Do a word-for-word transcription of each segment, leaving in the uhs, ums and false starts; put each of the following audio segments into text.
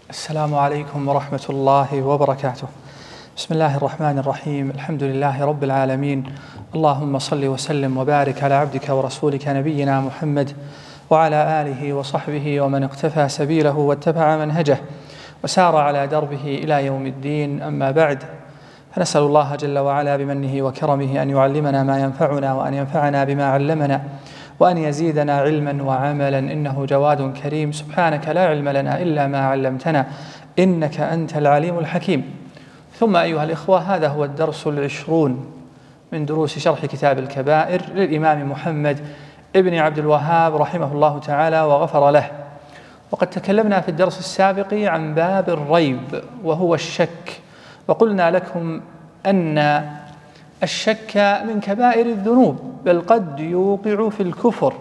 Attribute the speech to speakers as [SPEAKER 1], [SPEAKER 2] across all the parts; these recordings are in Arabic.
[SPEAKER 1] السلام عليكم ورحمة الله وبركاته. بسم الله الرحمن الرحيم. الحمد لله رب العالمين. اللهم صل وسلم وبارك على عبدك ورسولك نبينا محمد وعلى آله وصحبه ومن اقتفى سبيله واتبع منهجه وسار على دربه إلى يوم الدين. أما بعد، فنسأل الله جل وعلا بمنه وكرمه أن يعلمنا ما ينفعنا وأن ينفعنا بما علمنا وأن يزيدنا علما وعملا، إنه جواد كريم. سبحانك لا علم لنا إلا ما علمتنا إنك أنت العليم الحكيم. ثم أيها الإخوة، هذا هو الدرس العشرون من دروس شرح كتاب الكبائر للإمام محمد ابن عبد الوهاب رحمه الله تعالى وغفر له. وقد تكلمنا في الدرس السابق عن باب الريب وهو الشك، وقلنا لكم أن الشك من كبائر الذنوب، بل قد يوقع في الكفر.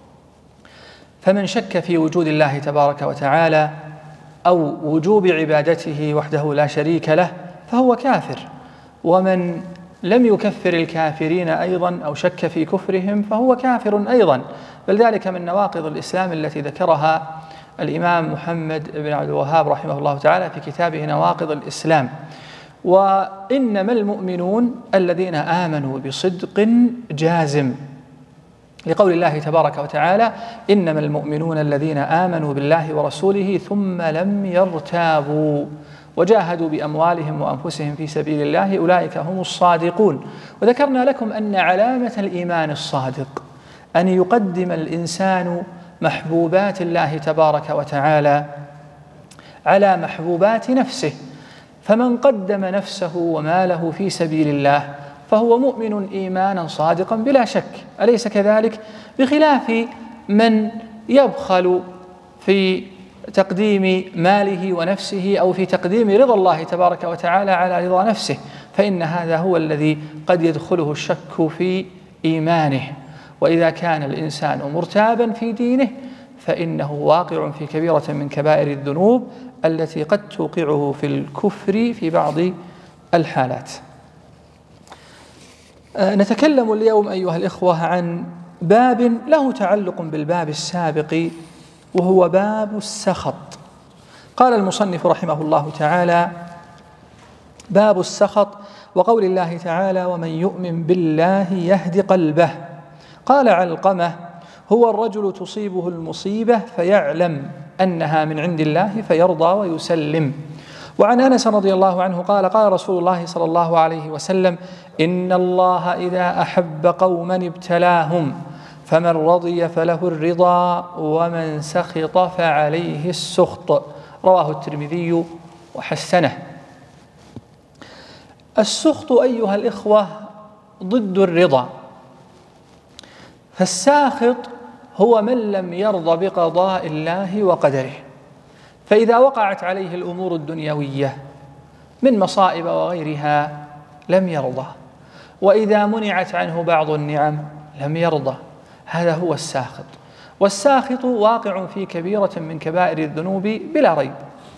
[SPEAKER 1] فمن شك في وجود الله تبارك وتعالى أو وجوب عبادته وحده لا شريك له فهو كافر، ومن لم يكفر الكافرين أيضا أو شك في كفرهم فهو كافر أيضا، بل ذلك من نواقض الإسلام التي ذكرها الإمام محمد بن عبد الوهاب رحمه الله تعالى في كتابه نواقض الإسلام. وإنما المؤمنون الذين آمنوا بصدق جازم، لقول الله تبارك وتعالى: إنما المؤمنون الذين آمنوا بالله ورسوله ثم لم يرتابوا وجاهدوا بأموالهم وأنفسهم في سبيل الله أولئك هم الصادقون. وذكرنا لكم أن علامة الإيمان الصادق أن يقدم الإنسان محبوبات الله تبارك وتعالى على محبوبات نفسه، فمن قدم نفسه وماله في سبيل الله فهو مؤمن إيمانا صادقا بلا شك، أليس كذلك؟ بخلاف من يبخل في تقديم ماله ونفسه أو في تقديم رضا الله تبارك وتعالى على رضا نفسه، فإن هذا هو الذي قد يدخله الشك في إيمانه. وإذا كان الإنسان مرتابا في دينه فإنه واقع في كبيرة من كبائر الذنوب التي قد توقعه في الكفر في بعض الحالات. نتكلم اليوم أيها الإخوة عن باب له تعلق بالباب السابق، وهو باب السخط. قال المصنف رحمه الله تعالى: باب السخط، وقول الله تعالى: ومن يؤمن بالله يهد قلبه. قال علقمة: هو الرجل تصيبه المصيبة فيعلم أنها من عند الله فيرضى ويسلم. وعن أنس رضي الله عنه قال: قال رسول الله صلى الله عليه وسلم: إن الله إذا أحب قوما ابتلاهم، فمن رضي فله الرضا ومن سخط فعليه السخط. رواه الترمذي وحسنه. السخط أيها الإخوة ضد الرضا، فالساخط هو من لم يرضى بقضاء الله وقدره، فإذا وقعت عليه الأمور الدنيوية من مصائب وغيرها لم يرضى، وإذا منعت عنه بعض النعم لم يرضى. هذا هو الساخط. والساخط واقع في كبيرة من كبائر الذنوب بلا ريب.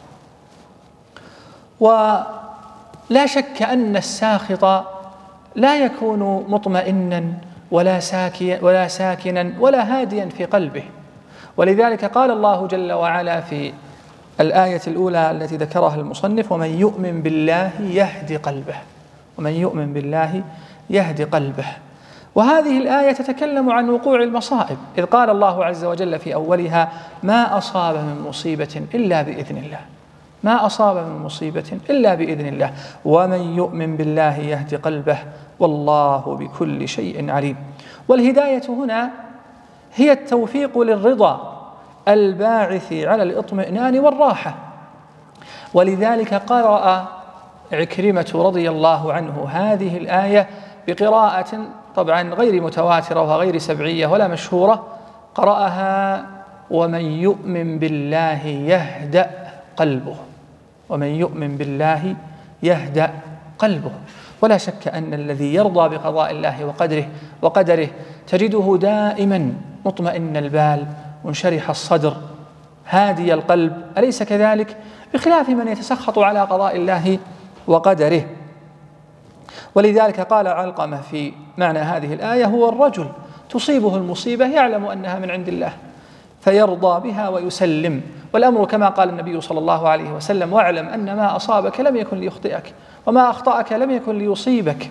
[SPEAKER 1] ولا شك أن الساخط لا يكون مطمئنا ولا ساكنا ولا ساكنا ولا هاديا في قلبه، ولذلك قال الله جل وعلا في الآية الأولى التي ذكرها المصنف: ومن يؤمن بالله يهدي قلبه. ومن يؤمن بالله يهدي قلبه. وهذه الآية تتكلم عن وقوع المصائب، إذ قال الله عز وجل في أولها: ما أصاب من مصيبة إلا بإذن الله. ما أصاب من مصيبة إلا بإذن الله. ومن يؤمن بالله يهدي قلبه والله بكل شيء عليم. والهداية هنا هي التوفيق للرضا الباعث على الاطمئنان والراحة. ولذلك قرأ عكرمة رضي الله عنه هذه الآية بقراءة طبعا غير متواترة وغير سبعية ولا مشهورة، قرأها: ومن يؤمن بالله يهدأ قلبه. ومن يؤمن بالله يهدأ قلبه. ولا شك أن الذي يرضى بقضاء الله وقدره وقدره تجده دائما مطمئن البال منشرح الصدر هادي القلب، أليس كذلك؟ بخلاف من يتسخط على قضاء الله وقدره. ولذلك قال علقمة في معنى هذه الآية: هو الرجل تصيبه المصيبة يعلم أنها من عند الله فيرضى بها ويسلم، والأمر كما قال النبي صلى الله عليه وسلم: واعلم أن ما أصابك لم يكن ليخطئك وما أخطأك لم يكن ليصيبك.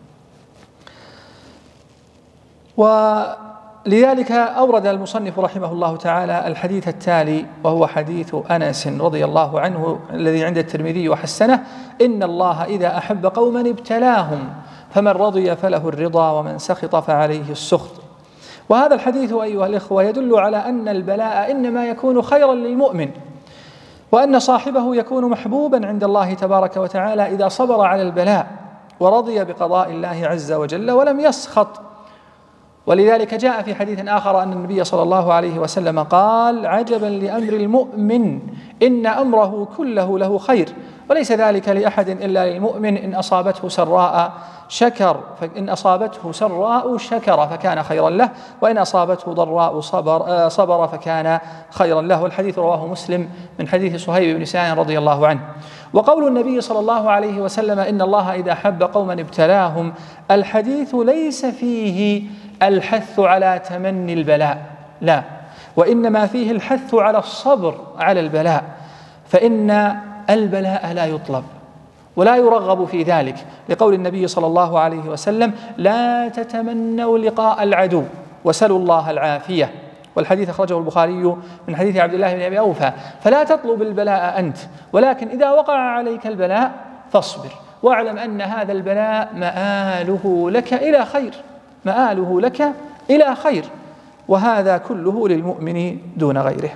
[SPEAKER 1] ولذلك أورد المصنف رحمه الله تعالى الحديث التالي، وهو حديث أنس رضي الله عنه الذي عند الترمذي وحسنه: إن الله إذا أحب قوما ابتلاهم فمن رضي فله الرضا ومن سخط فعليه السخط. وهذا الحديث أيها الإخوة يدل على أن البلاء إنما يكون خيرا للمؤمن، وأن صاحبه يكون محبوبا عند الله تبارك وتعالى إذا صبر على البلاء ورضي بقضاء الله عز وجل ولم يسخط. ولذلك جاء في حديث آخر أن النبي صلى الله عليه وسلم قال: عجبا لأمر المؤمن إن أمره كله له خير، وليس ذلك لأحد إلا للمؤمن، إن أصابته سراء شكر فإن أصابته سراء شكر فكان خيرا له، وإن أصابته ضراء صبر, صبر فكان خيرا له. والحديث رواه مسلم من حديث صهيب بن سنان رضي الله عنه. وقول النبي صلى الله عليه وسلم: إن الله إذا حب قوما ابتلاهم، الحديث ليس فيه الحث على تمني البلاء، لا، وإنما فيه الحث على الصبر على البلاء، فإن البلاء لا يطلب ولا يرغب في ذلك، لقول النبي صلى الله عليه وسلم: لا تتمنوا لقاء العدو وسلوا الله العافية. والحديث أخرجه البخاري من حديث عبد الله بن أبي أوفى. فلا تطلب البلاء أنت، ولكن إذا وقع عليك البلاء فاصبر، واعلم أن هذا البلاء مآله لك إلى خير، مآله لك إلى خير، وهذا كله للمؤمن دون غيره.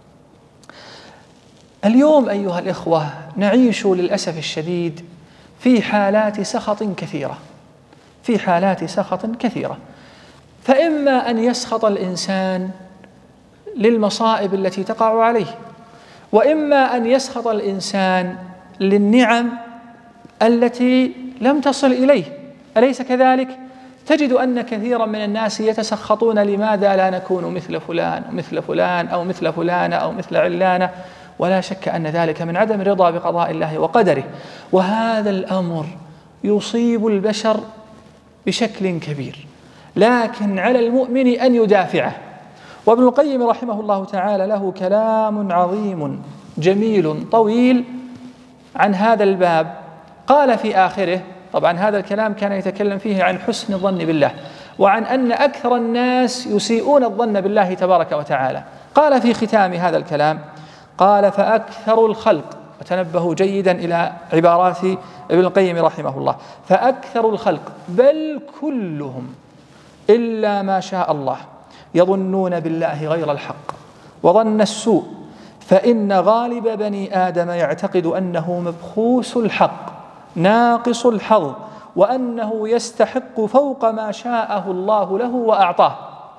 [SPEAKER 1] اليوم أيها الإخوة نعيش للأسف الشديد في حالات سخط كثيرة، في حالات سخط كثيرة، فإما أن يسخط الإنسان للمصائب التي تقع عليه، وإما أن يسخط الإنسان للنعم التي لم تصل إليه. أليس كذلك؟ تجد أن كثيرا من الناس يتسخطون: لماذا لا نكون مثل فلان ومثل فلان أو مثل فلانة أو مثل علانة؟ ولا شك أن ذلك من عدم رضا بقضاء الله وقدره، وهذا الأمر يصيب البشر بشكل كبير، لكن على المؤمن أن يدافعه. وابن القيم رحمه الله تعالى له كلام عظيم جميل طويل عن هذا الباب، قال في آخره، طبعا هذا الكلام كان يتكلم فيه عن حسن الظن بالله، وعن أن أكثر الناس يسيئون الظن بالله تبارك وتعالى. قال في ختام هذا الكلام، قال: فأكثر الخلق، وتنبهوا جيدا إلى عبارات ابن القيم رحمه الله، فأكثر الخلق بل كلهم إلا ما شاء الله يظنون بالله غير الحق وظن السوء، فإن غالب بني آدم يعتقد أنه مبخوس الحق ناقص الحظ، وأنه يستحق فوق ما شاءه الله له وأعطاه،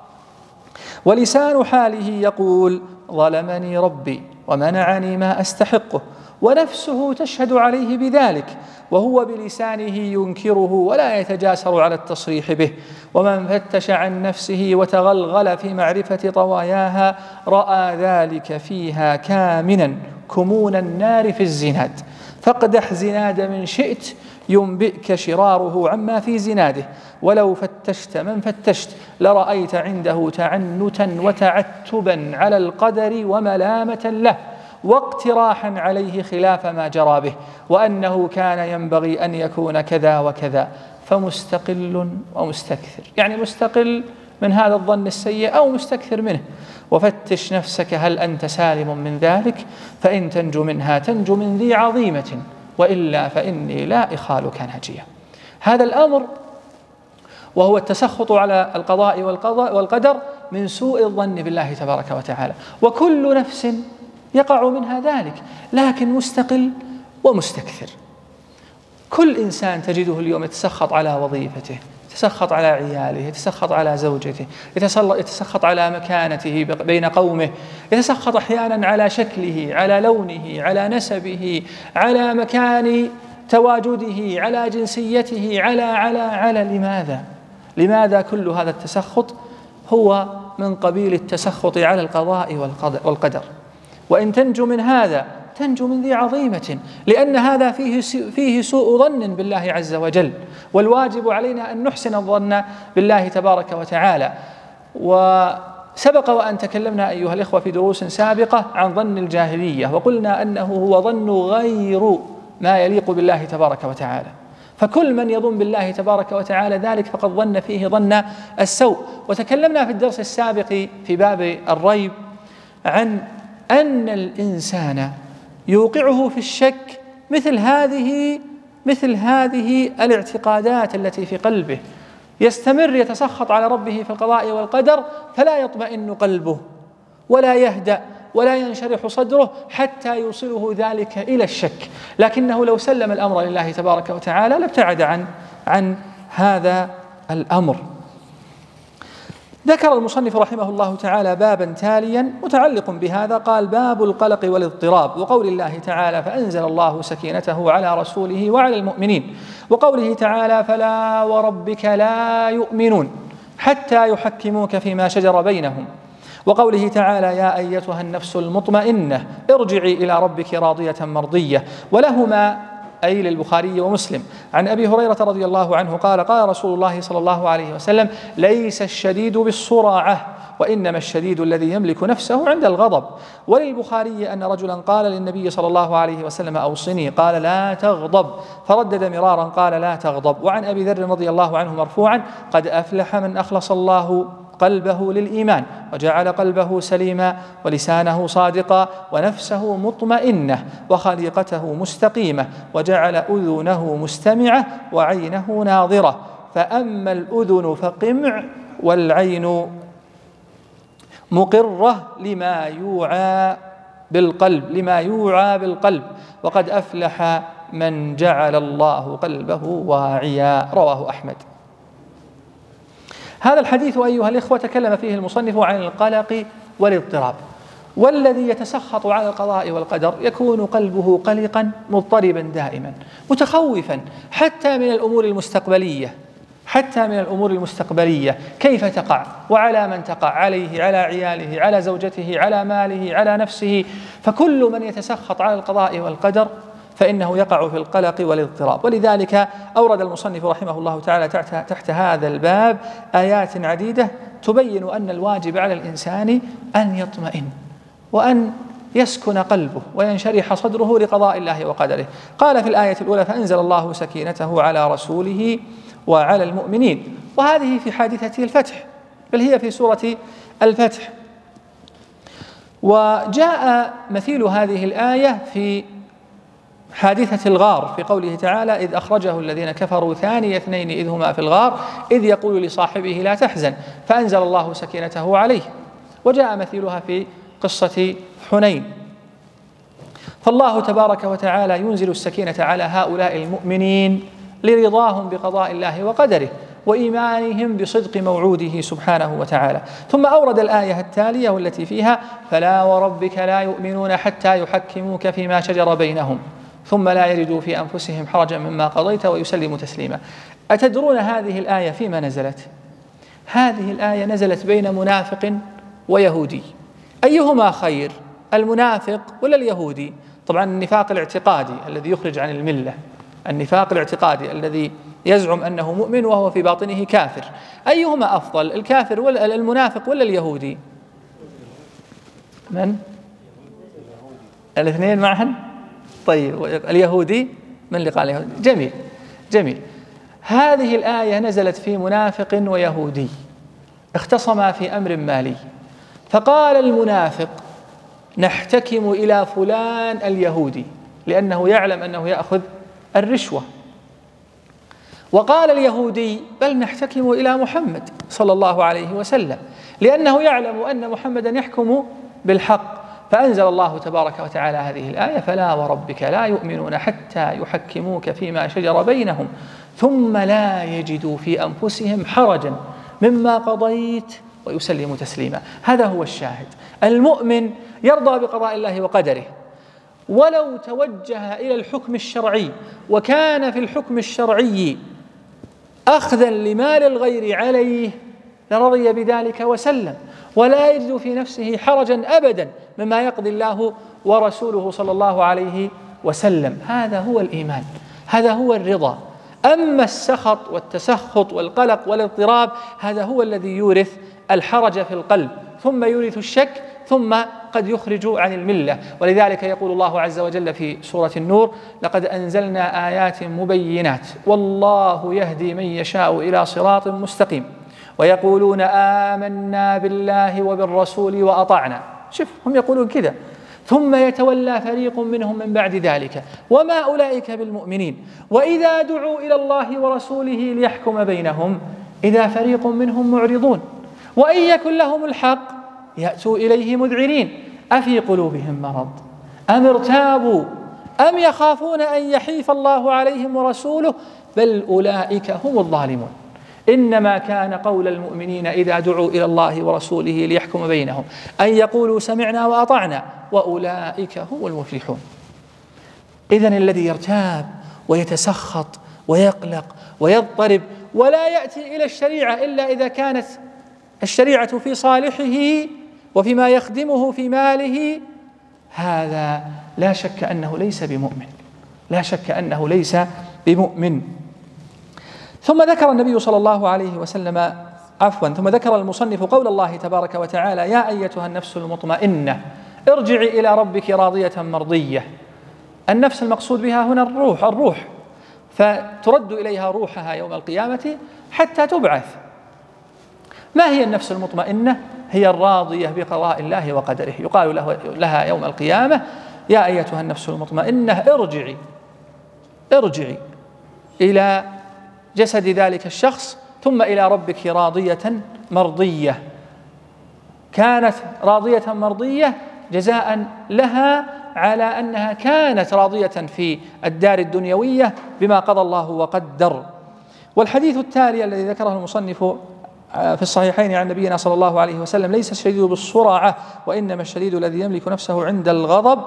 [SPEAKER 1] ولسان حاله يقول: ظلمني ربي ومنعني ما أستحقه، ونفسه تشهد عليه بذلك، وهو بلسانه ينكره ولا يتجاسر على التصريح به. ومن فتش عن نفسه وتغلغل في معرفة طواياها رأى ذلك فيها كامنا كمون النار في الزناد، فاقدح زناد من شئت ينبئك شراره عما في زناده، ولو فتشت من فتشت لرأيت عنده تعنتا وتعتبا على القدر وملامة له، واقتراحا عليه خلاف ما جرى به، وأنه كان ينبغي أن يكون كذا وكذا، فمستقل ومستكثر، يعني مستقل من هذا الظن السيء أو مستكثر منه. وفتش نفسك هل أنت سالم من ذلك، فإن تنجو منها تنجو من ذي عظيمة، وإلا فإني لا إخالك ناجية. هذا الأمر وهو التسخط على القضاء والقدر من سوء الظن بالله تبارك وتعالى، وكل نفس يقع منها ذلك، لكن مستقل ومستكثر. كل إنسان تجده اليوم يتسخط على وظيفته، يتسخط على عياله، يتسخط على زوجته، يتسخط على مكانته بين قومه، يتسخط أحيانا على شكله، على لونه، على نسبه، على مكان تواجده، على جنسيته، على على على لماذا؟ لماذا كل هذا التسخط؟ هو من قبيل التسخط على القضاء والقدر. وإن تنجو من هذا تنجو من ذي عظيمة، لأن هذا فيه فيه سوء ظن بالله عز وجل، والواجب علينا أن نحسن الظن بالله تبارك وتعالى. سبق وأن تكلمنا أيها الإخوة في دروس سابقة عن ظن الجاهلية، وقلنا أنه هو ظن غير ما يليق بالله تبارك وتعالى، فكل من يظن بالله تبارك وتعالى ذلك فقد ظن فيه ظن السوء. وتكلمنا في الدرس السابق في باب الريب عن أن الإنسان يوقعه في الشك مثل هذه مثل هذه الاعتقادات التي في قلبه، يستمر يتسخط على ربه في القضاء والقدر فلا يطمئن قلبه ولا يهدأ ولا ينشرح صدره حتى يوصله ذلك إلى الشك، لكنه لو سلم الأمر لله تبارك وتعالى لابتعد عن عن هذا الأمر. ذكر المصنف رحمه الله تعالى بابا تاليا متعلق بهذا، قال: باب القلق والاضطراب، وقول الله تعالى: فأنزل الله سكينته على رسوله وعلى المؤمنين، وقوله تعالى: فلا وربك لا يؤمنون حتى يحكموك فيما شجر بينهم، وقوله تعالى: يا أيتها النفس المطمئنة ارجعي إلى ربك راضية مرضية. ولهما أي للبخاري ومسلم عن أبي هريرة رضي الله عنه قال: قال رسول الله صلى الله عليه وسلم: ليس الشديد بالصراعة، وإنما الشديد الذي يملك نفسه عند الغضب. وللبخاري أن رجلا قال للنبي صلى الله عليه وسلم: أوصني، قال: لا تغضب، فردد مرارا قال: لا تغضب. وعن أبي ذر رضي الله عنه مرفوعا: قد أفلح من أخلص الله قلبه للإيمان وجعل قلبه سليما ولسانه صادقا ونفسه مطمئنة وخليقته مستقيمة وجعل أذنه مستمعة وعينه ناظرة، فأما الأذن فقمع والعين مقرة لما يوعى بالقلب لما يوعى بالقلب وقد أفلح من جعل الله قلبه واعيا. رواه أحمد. هذا الحديث أيها الإخوة تكلم فيه المصنف عن القلق والاضطراب، والذي يتسخط على القضاء والقدر يكون قلبه قلقا مضطربا دائما متخوفا حتى من الأمور المستقبلية حتى من الأمور المستقبلية كيف تقع وعلى من تقع، عليه، على عياله، على زوجته، على ماله، على نفسه. فكل من يتسخط على القضاء والقدر فإنه يقع في القلق والاضطراب. ولذلك أورد المصنف رحمه الله تعالى تحت, تحت هذا الباب آيات عديدة تبين أن الواجب على الإنسان أن يطمئن وأن يسكن قلبه وينشرح صدره لقضاء الله وقدره. قال في الآية الأولى: فأنزل الله سكينته على رسوله وعلى المؤمنين، وهذه في حادثة الفتح، بل هي في سورة الفتح. وجاء مثيل هذه الآية في حادثة الغار في قوله تعالى: إذ أخرجه الذين كفروا ثاني اثنين إذ هما في الغار إذ يقول لصاحبه لا تحزن فأنزل الله سكينته عليه. وجاء مثيلها في قصة حنين. فالله تبارك وتعالى ينزل السكينة على هؤلاء المؤمنين لرضاهم بقضاء الله وقدره وإيمانهم بصدق موعوده سبحانه وتعالى. ثم أورد الآية التالية والتي فيها: فلا وربك لا يؤمنون حتى يحكموك فيما شجر بينهم ثم لا يجدوا في أنفسهم حرجا مما قضيت ويسلموا تسليما. أتدرون هذه الآية فيما نزلت؟ هذه الآية نزلت بين منافق ويهودي، أيهما خير، المنافق ولا اليهودي؟ طبعا النفاق الاعتقادي الذي يخرج عن الملة، النفاق الاعتقادي الذي يزعم أنه مؤمن وهو في باطنه كافر، أيهما أفضل، الكافر ولا المنافق ولا اليهودي؟ من؟ الاثنين معا؟ طيب، اليهودي. من اللي قال اليهودي؟ جميل جميل. هذه الآية نزلت في منافق ويهودي اختصما في أمر مالي، فقال المنافق: نحتكم إلى فلان اليهودي لأنه يعلم أنه يأخذ الرشوة. وقال اليهودي: بل نحتكم إلى محمد صلى الله عليه وسلم لأنه يعلم أن محمدا يحكم بالحق. فأنزل الله تبارك وتعالى هذه الآية: فلا وربك لا يؤمنون حتى يحكموك فيما شجر بينهم ثم لا يجدوا في أنفسهم حرجا مما قضيت ويسلموا تسليما. هذا هو الشاهد. المؤمن يرضى بقضاء الله وقدره، ولو توجه إلى الحكم الشرعي وكان في الحكم الشرعي أخذا لمال الغير عليه لرضي بذلك وسلم، ولا يجد في نفسه حرجا أبدا مما يقضي الله ورسوله صلى الله عليه وسلم. هذا هو الإيمان، هذا هو الرضا. أما السخط والتسخط والقلق والاضطراب هذا هو الذي يورث الحرج في القلب، ثم يورث الشك، ثم قد يخرج عن الملة. ولذلك يقول الله عز وجل في سورة النور: لقد أنزلنا آيات مبينات والله يهدي من يشاء إلى صراط مستقيم ويقولون آمنا بالله وبالرسول وأطعنا. شوف، هم يقولون كذا، ثم يتولى فريق منهم من بعد ذلك وما أولئك بالمؤمنين وإذا دعوا إلى الله ورسوله ليحكم بينهم إذا فريق منهم معرضون وإن يكن لهم الحق يأتوا إليه مذعنين أفي قلوبهم مرض أم ارتابوا أم يخافون أن يحيف الله عليهم ورسوله بل أولئك هم الظالمون. إنما كان قول المؤمنين إذا دعوا إلى الله ورسوله ليحكم بينهم أن يقولوا سمعنا وأطعنا وأولئك هم المفلحون. إذن الذي يرتاب ويتسخط ويقلق ويضطرب ولا يأتي إلى الشريعة إلا إذا كانت الشريعة في صالحه وفيما يخدمه في ماله، هذا لا شك أنه ليس بمؤمن، لا شك أنه ليس بمؤمن. ثم ذكر النبي صلى الله عليه وسلم عفوا ثم ذكر المصنف قول الله تبارك وتعالى: يا أيتها النفس المطمئنة ارجعي إلى ربك راضية مرضية. النفس المقصود بها هنا الروح الروح فترد إليها روحها يوم القيامة حتى تبعث. ما هي النفس المطمئنة؟ هي الراضية بقضاء الله وقدره. يقال له لها يوم القيامة: يا أيتها النفس المطمئنة ارجعي ارجعي إلى جسد ذلك الشخص ثم إلى ربك راضية مرضية. كانت راضية مرضية جزاء لها على أنها كانت راضية في الدار الدنيوية بما قضى الله وقدر. والحديث التالي الذي ذكره المصنف في الصحيحين عن نبينا صلى الله عليه وسلم: ليس الشديد بالسرعة وإنما الشديد الذي يملك نفسه عند الغضب.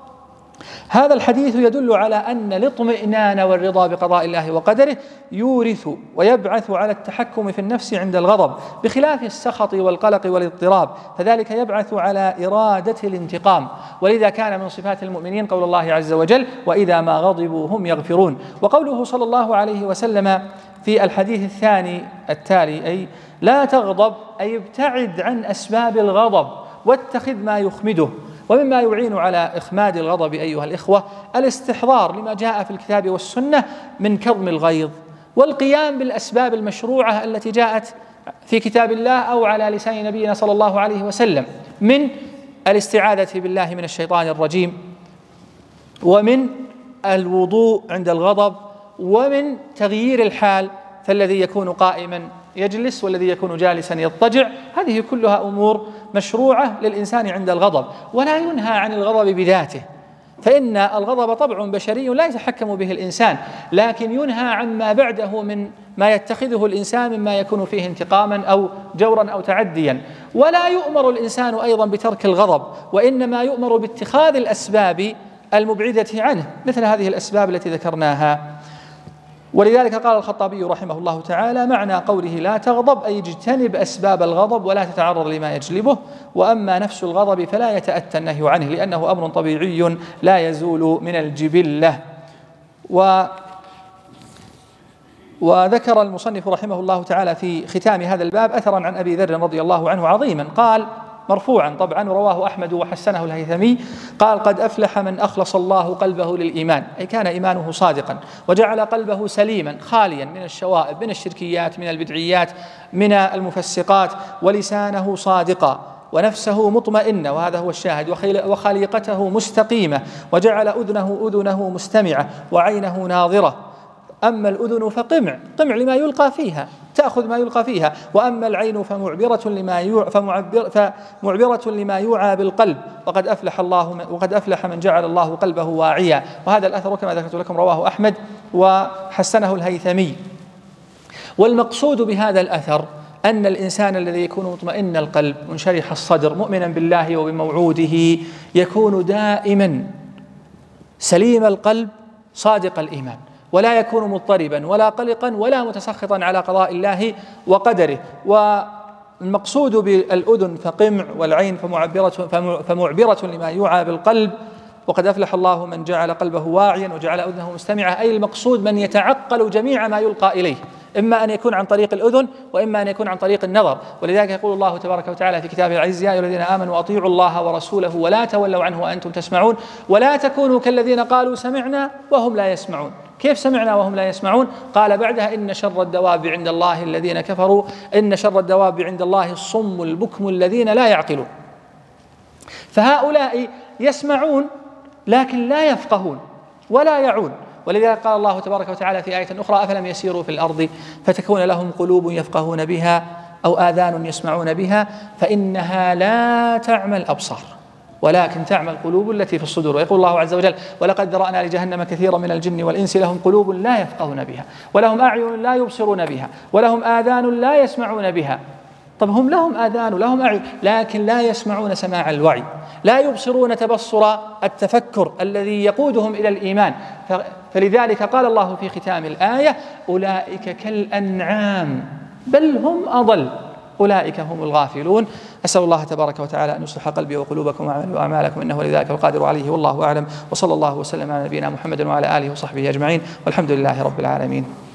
[SPEAKER 1] هذا الحديث يدل على أن الاطمئنان والرضا بقضاء الله وقدره يورث ويبعث على التحكم في النفس عند الغضب، بخلاف السخط والقلق والاضطراب، فذلك يبعث على إرادة الانتقام. ولذا كان من صفات المؤمنين قول الله عز وجل: وإذا ما غضبوا هم يغفرون. وقوله صلى الله عليه وسلم في الحديث الثاني التالي: أي لا تغضب، أي ابتعد عن أسباب الغضب واتخذ ما يخمده. ومما يعين على إخماد الغضب أيها الإخوة الاستحضار لما جاء في الكتاب والسنة من كظم الغيظ والقيام بالأسباب المشروعة التي جاءت في كتاب الله أو على لسان نبينا صلى الله عليه وسلم، من الاستعاذة بالله من الشيطان الرجيم، ومن الوضوء عند الغضب، ومن تغيير الحال، فالذي يكون قائما يجلس والذي يكون جالسا يضطجع. هذه كلها أمور مشروعة للإنسان عند الغضب، ولا ينهى عن الغضب بذاته، فإن الغضب طبع بشري لا يتحكم به الإنسان، لكن ينهى عما بعده من ما يتخذه الإنسان مما يكون فيه انتقاما أو جورا أو تعديا. ولا يؤمر الإنسان أيضا بترك الغضب، وإنما يؤمر باتخاذ الأسباب المبعدة عنه، مثل هذه الأسباب التي ذكرناها. ولذلك قال الخطابي رحمه الله تعالى: معنى قوله لا تغضب أي اجتنب أسباب الغضب ولا تتعرض لما يجلبه. وأما نفس الغضب فلا يتأتى النهي عنه، لأنه أمر طبيعي لا يزول من الجبلة. و وذكر المصنف رحمه الله تعالى في ختام هذا الباب أثرا عن أبي ذر رضي الله عنه عظيما، قال مرفوعا طبعا، رواه أحمد وحسنه الهيثمي، قال: قد أفلح من أخلص الله قلبه للإيمان، أي كان إيمانه صادقا وجعل قلبه سليما خاليا من الشوائب، من الشركيات، من البدعيات، من المفسقات، ولسانه صادقا، ونفسه مطمئنة، وهذا هو الشاهد، وخليقته مستقيمة، وجعل أذنه أذنه مستمعة وعينه ناظرة. أما الأذن فقمع قمع لما يلقى فيها، تأخذ ما يلقى فيها. وأما العين فمعبرة لما يوعى فمعبر فمعبرة لما يوعى بالقلب. وقد أفلح الله من وقد أفلح من جعل الله قلبه واعيا. وهذا الأثر كما ذكرت لكم رواه أحمد وحسنه الهيثمي. والمقصود بهذا الأثر أن الإنسان الذي يكون مطمئن القلب منشرح الصدر مؤمنا بالله وبموعوده يكون دائما سليم القلب صادق الإيمان، ولا يكون مضطربا ولا قلقا ولا متسخطا على قضاء الله وقدره. والمقصود بالأذن فقمع، والعين فمعبرة, فمعبرة لما يوعى بالقلب. وقد أفلح الله من جعل قلبه واعيا وجعل أذنه مستمعة، أي المقصود من يتعقل جميع ما يلقى إليه إما أن يكون عن طريق الأذن وإما أن يكون عن طريق النظر. ولذلك يقول الله تبارك وتعالى في كتابه العزيز: يا أيها الذين آمنوا أطيعوا الله ورسوله ولا تولوا عنه وأنتم تسمعون ولا تكونوا كالذين قالوا سمعنا وهم لا يسمعون. كيف سمعنا وهم لا يسمعون؟ قال بعدها: إن شر الدواب عند الله الذين كفروا إن شر الدواب عند الله الصم البكم الذين لا يعقلون. فهؤلاء يسمعون لكن لا يفقهون ولا يعون. ولذلك قال الله تبارك وتعالى في آية أخرى: أفلم يسيروا في الأرض فتكون لهم قلوب يفقهون بها أو آذان يسمعون بها فإنها لا تعمى الأبصار ولكن تعمى القلوب التي في الصدور. ويقول الله عز وجل: ولقد ذرأنا لجهنم كثيرا من الجن والإنس لهم قلوب لا يفقهون بها ولهم أعين لا يبصرون بها ولهم آذان لا يسمعون بها. طب هم لهم آذان ولهم أعين لكن لا يسمعون سماع الوعي، لا يبصرون تبصر التفكر الذي يقودهم إلى الإيمان. فلذلك قال الله في ختام الآية: أولئك كالأنعام بل هم أضل أولئك هم الغافلون. أسأل الله تبارك وتعالى أن يصلح قلبي وقلوبكم وأعمالكم إنه لذلك القادر عليه والله أعلم. وصلى الله وسلم على نبينا محمد وعلى آله وصحبه أجمعين والحمد لله رب العالمين.